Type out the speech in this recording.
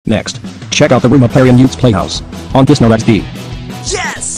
Next, check out the room of Plory and Yoop's Playhouse on Disnor XD. Yes!